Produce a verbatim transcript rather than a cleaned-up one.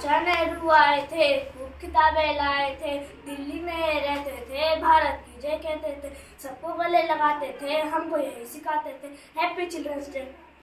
जवाहरलाल नेहरू आए थे, खूब किताबें लाए थे, दिल्ली में रहते थे, भारत की जय कहते थे, सबको गले लगाते थे, हमको यही सिखाते थे। Happy children's day.